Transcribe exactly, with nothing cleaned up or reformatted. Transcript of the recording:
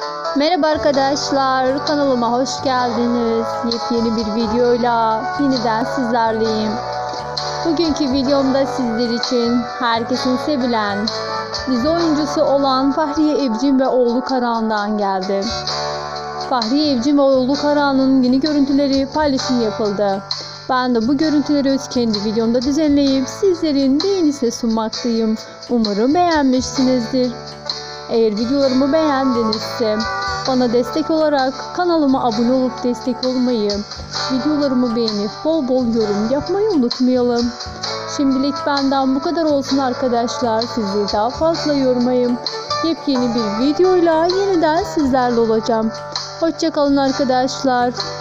Merhaba arkadaşlar, kanalıma hoş geldiniz. Yepyeni bir videoyla yeniden sizlerleyim. Bugünkü videomda sizler için herkesin sevilen dizi oyuncusu olan Fahriye Evcin ve oğlu Karahan'dan geldi. Fahriye Evcin ve oğlu Karahan'ın yeni görüntüleri paylaşım yapıldı. Ben de bu görüntüleri kendi videomda düzenleyip sizlerin beğenisine sunmaktayım. Umarım beğenmişsinizdir. Eğer videolarımı beğendinizse bana destek olarak kanalıma abone olup destek olmayı, videolarımı beğenip bol bol yorum yapmayı unutmayalım. Şimdilik benden bu kadar olsun arkadaşlar. Sizleri daha fazla yormayayım. Yepyeni bir videoyla yeniden sizlerle olacağım. Hoşça kalın arkadaşlar.